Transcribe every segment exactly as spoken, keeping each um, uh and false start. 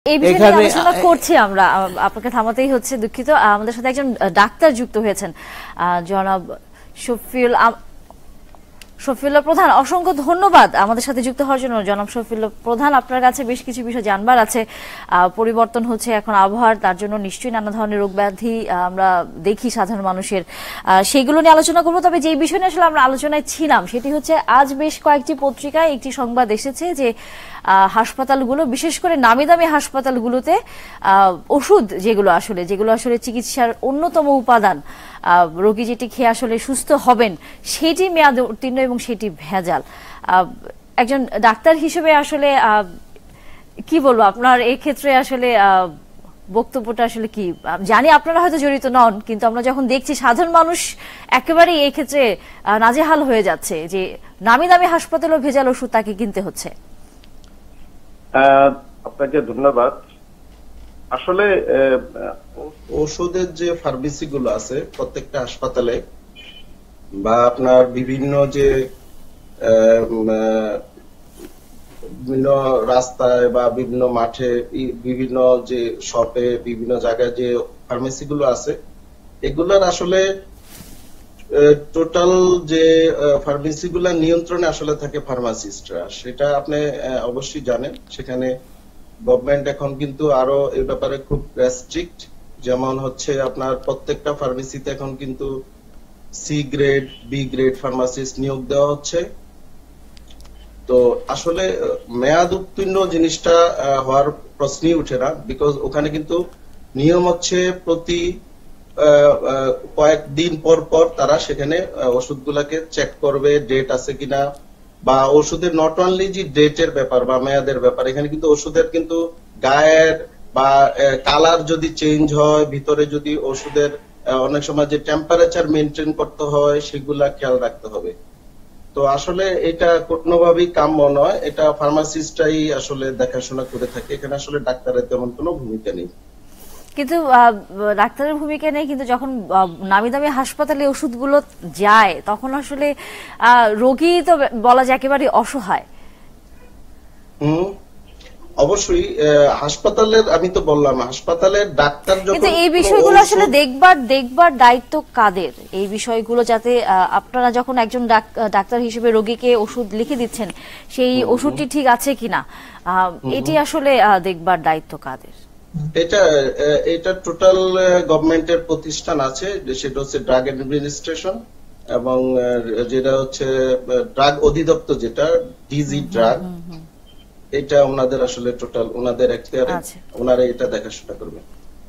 এই বিষয়ে আলোচনা করছি আমরা, আপনাকে থামাতেই হচ্ছে, দুঃখিত। আমাদের সাথে একজন ডাক্তার যুক্ত হয়েছেন, জনাব শফিউল শফিউল্লাহ প্রধান। অসংখ্য ধন্যবাদ আমাদের সাথে যুক্ত হওয়ার জন্য জনাব শফিউল্লাহ প্রধান। আপনার কাছে বেশ কিছু বিষয় জানবার আছে। পরিবর্তন হচ্ছে এখন আবহাওয়ার, তার জন্য নিশ্চয়ই নানা ধরনের রোগ ব্যাধি আমরা দেখি সাধারণ মানুষের, সেগুলো নিয়ে আলোচনা করবো। তবে যে বিষয় নিয়ে আসলে আমরা আলোচনায় ছিলাম সেটি হচ্ছে, আজ বেশ কয়েকটি পত্রিকায় একটি সংবাদ এসেছে যে হাসপাতালগুলো, বিশেষ করে নামি দামি হাসপাতালগুলোতে ওষুধ যেগুলো আসলে যেগুলো আসলে চিকিৎসার অন্যতম উপাদান, রোগী যেটি খেয়ে আসলে সুস্থ হবেন, সেটি মেয়াদ উত্তীর্ণ এবং সেটি ভেজাল। একজন ডাক্তার হিসেবে আসলে কি বলবো, আপনার এই ক্ষেত্রে আসলে বক্তব্যটা আসলে কি? জানি আপনারা হয়তো জড়িত নন, কিন্তু আমরা যখন দেখছি সাধারণ মানুষ একেবারেই এই ক্ষেত্রে নাজেহাল হয়ে যাচ্ছে যে নামি দামি হাসপাতালেও ভেজাল ওষুধ তাকে কিনতে হচ্ছে। আপনাকে ধন্যবাদ। আসলে ওষুধের যে ফার্মেসি গুলো আছে প্রত্যেকটা হাসপাতালে বা আপনার বিভিন্ন যে বিভিন্ন রাস্তায় বা বিভিন্ন মাঠে, বিভিন্ন যে শপে, বিভিন্ন জায়গায় যে ফার্মেসি গুলো আছে, এগুলোর আসলে টোটাল যে ফার্মেসি গুলা নিয়ন্ত্রণে আসলে থাকে ফার্মাসিস্টরা, সেটা আপনি অবশ্যই জানেন। সেখানে গভর্নমেন্ট এখন কিন্তু আরো এই ব্যাপারে খুব রেস্ট্রিক্ট, যেমন হচ্ছে আপনার প্রত্যেকটা ফার্মেসিতে এখন কিন্তু C grade, B grade pharmacist নিয়োগ দেওয়া হচ্ছে। তো আসলে মেয়াদ উত্তীর্ণ জিনিসটা হওয়ার প্রশ্নই উঠে না, বিকজ ওখানে কিন্তু নিয়ম হচ্ছে প্রতি কয়েকদিন পর পর তারা সেখানে ওষুধগুলাকে চেক করবে, ডেট আছে কিনা, বা ওষুধের নট অনলি যে ডেটের ব্যাপার বা মেয়াদের ব্যাপার, এখানে কিন্তু ওষুধের কিন্তু গায়ের বা কালার যদি চেঞ্জ হয়, ভিতরে যদি ওষুধের অনেক সময় যে টেম্পারেচার মেনটেন করতে হয়, সেগুলা খেয়াল রাখতে হবে। তো আসলে এটা কোনোভাবেই কাম্য নয়, এটা ফার্মাসিস্টরাই আসলে দেখাশোনা করে থাকে, এখানে আসলে ডাক্তারের তেমন কোনো ভূমিকা নেই। কিন্তু ডাক্তারের ভূমিকা নেই, কিন্তু যখন নামি দামি হাসপাতালে ওষুধগুলো যায় তখন আসলে রোগী তো বলা যায় একেবারে অসহায়। হুম, অবশ্যই হাসপাতালের, আমি তো বললাম হাসপাতালের ডাক্তার যখন, কিন্তু এই বিষয়গুলো আসলে দেখবার দেখবার দায়িত্ব কাদের? এই বিষয়গুলো যাতে আপনারা যখন একজন ডাক্তার হিসেবে রোগীকে ওষুধ লিখে দিচ্ছেন, সেই ওষুধটি ঠিক আছে কিনা, এটি আসলে দেখবার দায়িত্ব কাদের? এটা এটা টোটাল গভর্নমেন্টের প্রতিষ্ঠান আছে, সেটা হচ্ছে ড্রাগ অ্যাডমিনিস্ট্রেশন, এবং যেটা হচ্ছে ড্রাগ অধিদপ্তর, যেটা ডিজি ড্রাগ, এটা ওনাদের আসলে টোটাল ওনাদের এখতিয়ারে, ওনারা এটা দেখাশোনা করবেন।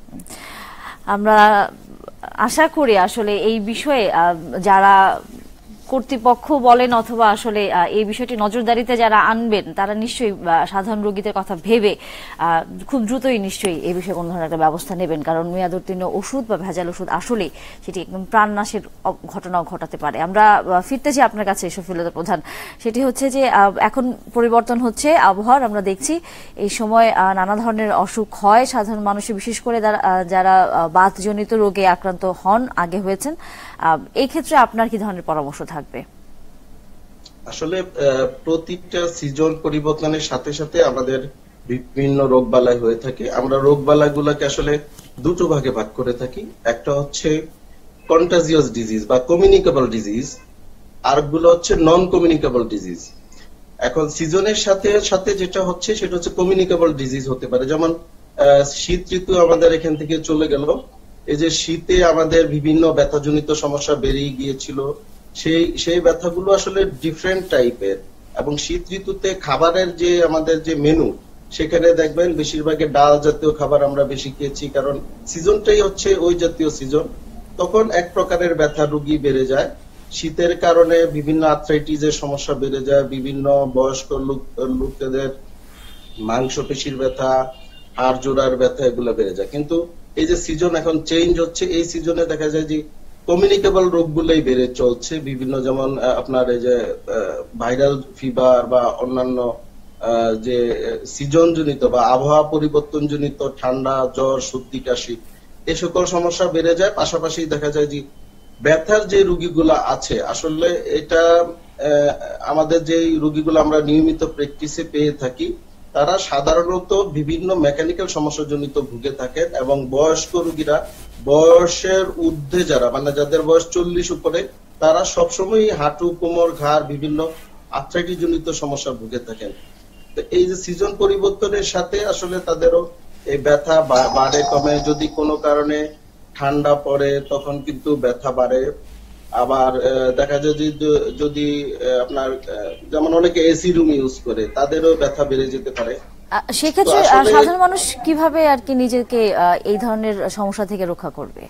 আমরা আশা করি আসলে এই বিষয়ে যারা কর্তৃপক্ষ বলেন অথবা আসলে এই বিষয়টি নজরদারিতে যারা আনবেন, তারা নিশ্চয়ই সাধারণ রোগীদের কথা ভেবে খুব দ্রুতই নিশ্চয়ই এই বিষয়ে কোনো ধরনের একটা ব্যবস্থা নেবেন। কারণ মেয়াদ উত্তীর্ণ ওষুধ বা ভেজাল ওষুধ আসলে সেটি একদম প্রাণনাশের ঘটনাও ঘটাতে পারে। আমরা ফিরতেছি আপনার কাছে শফিউল্লাহ প্রধান, সেটি হচ্ছে যে এখন পরিবর্তন হচ্ছে আবহাওয়ার, আমরা দেখছি এই সময় নানা ধরনের অসুখ হয় সাধারণ মানুষের, বিশেষ করে যারা বাতজনিত রোগে আক্রান্ত হন, আগে হয়েছেন। এই ক্ষেত্রে আপনার কি ধরনের পরামর্শ থাকবে? আসলে প্রতিটা সিজন পরিবর্তনের সাথে সাথে আমাদের বিভিন্ন রোগবালাই হয়ে থাকে। আমরা রোগবালাই গুলাকে আসলে দুটো ভাগে ভাগ করে থাকি, একটা হচ্ছে কন্টাজিয়াস ডিজিজ বা কমিউনিকেবল ডিজিজ, আর গুলো হচ্ছে নন কমিউনিকেবল ডিজিজ। এখন সিজনের সাথে সাথে যেটা হচ্ছে সেটা হচ্ছে কমিউনিকেবল ডিজিজ হতে পারে, যেমন শীত ঋতু আমাদের এখান থেকে চলে গেল, এই যে শীতে আমাদের বিভিন্ন ব্যথাজনিত সমস্যা বেড়ে গিয়েছিল, সেই সেই ব্যথাগুলো আসলে ডিফারেন্ট টাইপের। এবং শীত ঋতুতে খাবারের যে আমাদের যে মেনু, সেখানে দেখবেন বেশিরভাগই ডাল জাতীয় খাবার আমরা বেশি খেয়েছি, কারণ সিজনটাই হচ্ছে ওই জাতীয় সিজন। তখন এক প্রকারের ব্যথা রোগী বেড়ে যায়, শীতের কারণে বিভিন্ন আর্থ্রাইটিসের সমস্যা বেড়ে যায়, বিভিন্ন বয়স্ক লোকেদের মাংসপেশির ব্যথা, হাড় জোড়ার ব্যথা, এগুলো বেড়ে যায়। কিন্তু এই যে সিজন এখন চেঞ্জ হচ্ছে, এই সিজনে দেখা যায় যে কমিউনিকেবল রোগগুলোই বেড়ে চলছে বিভিন্ন, যেমন আপনার এই যে ভাইরাল ফিভার বা অন্যান্য যে সিজন জনিত বা আবহাওয়া পরিবর্তন জনিত ঠান্ডা, জ্বর, সর্দি, কাশি, এই সকল সমস্যা বেড়ে যায়। পাশাপাশি দেখা যায় যে ব্যথার যে রোগীগুলো আছে, আসলে এটা আমাদের যে রোগীগুলো আমরা নিয়মিত প্র্যাকটিসে পেয়ে থাকি, তারা সাধারণত বিভিন্ন মেকানিক্যাল সমস্যাজনিত ভুগে থাকেন এবং বয়স্ক রোগীরা বয়সের ঊর্ধ্বে যারা মানে যাদের বয়স চল্লিশ উপরে তারা সবসময় হাঁটু কোমর ঘাড় বিভিন্ন আর্থ্রাইটিস জনিত সমস্যা ভুগে থাকেন। তো এই যে সিজন পরিবর্তনের সাথে আসলে তাদেরও এই ব্যথা বাড়ে কমে, যদি কোনো কারণে ঠান্ডা পড়ে তখন কিন্তু ব্যথা বাড়ে। আবার দেখা যায় যে যদি আপনার যেমন অনেকে এসি রুম ইউজ করে তাদেরও ব্যথা বেড়ে যেতে পারে। সেক্ষেত্রে সাধারণ মানুষ কিভাবে আর কি নিজেকে এই ধরনের সমস্যা থেকে রক্ষা করবে?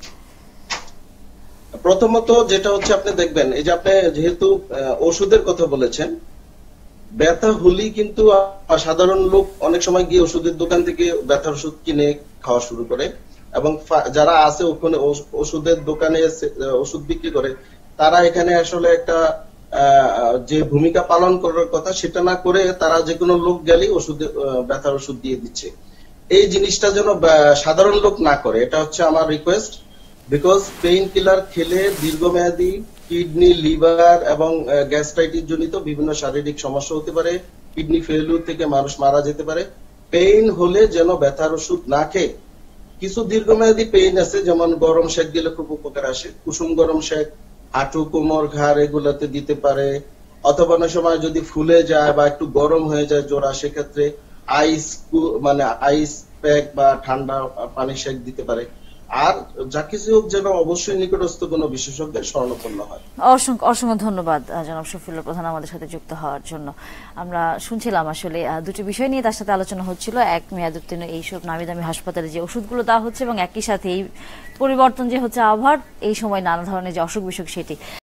প্রথমত যেটা হচ্ছে আপনি দেখবেন, এই যে আপনি যেহেতু ওষুধের কথা বলেছেন, ব্যথা হলেই কিন্তু সাধারণ লোক অনেক সময় গিয়ে ওষুধের দোকান থেকে ব্যথার ওষুধ কিনে খাওয়া শুরু করে এবং যারা আছে ওখানে ওষুধের দোকানে ওষুধ বিক্রি করে তারা এখানে আসলে একটা যে ভূমিকা পালন করার কথা সেটা না করে তারা যে কোনো লোক গেলেই ওষুধে ব্যথার ওষুধ দিয়ে দিচ্ছে। এই জিনিসটা যেন সাধারণ লোক না করে, এটা হচ্ছে আমার রিকোয়েস্ট। বিকজ পেইন কিলার খেলে দীর্ঘমেয়াদী কিডনি লিভার এবং গ্যাস্ট্রাইটিস জনিত বিভিন্ন শারীরিক সমস্যা হতে পারে, কিডনি ফেলিউর থেকে মানুষ মারা যেতে পারে। পেইন হলে যেন ব্যথার ওষুধ না খেয়ে, কিছু দীর্ঘমেয়াদী পেইন আছে যেমন গরম শেক দিলে খুব উপকার আসে, কুসুম গরম শেক হাঁটু কোমর ঘাড় এগুলাতে দিতে পারে, অথবা অনেক সময় যদি ফুলে যায় বা একটু গরম হয়ে যায় জোড়া সেক্ষেত্রে আইস মানে আইস প্যাক বা ঠান্ডা পানি শেক দিতে পারে। আর যা কিছু হোক যেন অবশ্যই নিকটস্থ কোনো বিশেষজ্ঞের শরণাপন্ন হয়। অসংখ্য অসংখ্য ধন্যবাদ জনাব শফিউল্লাহ প্রধান আমাদের সাথে যুক্ত হওয়ার জন্য। আমরা শুনছিলাম আসলে দুটি বিষয় নিয়ে তার সাথে আলোচনা হচ্ছিল, এক মেয়াদ উত্তীর্ণ এইসব নামি দামি হাসপাতালে যে ওষুধগুলো দেওয়া হচ্ছে এবং একই সাথে এই পরিবর্তন যে হচ্ছে আবহাওয়ার এই সময় নানা ধরনের যে অসুখ বিসুখ সেটি।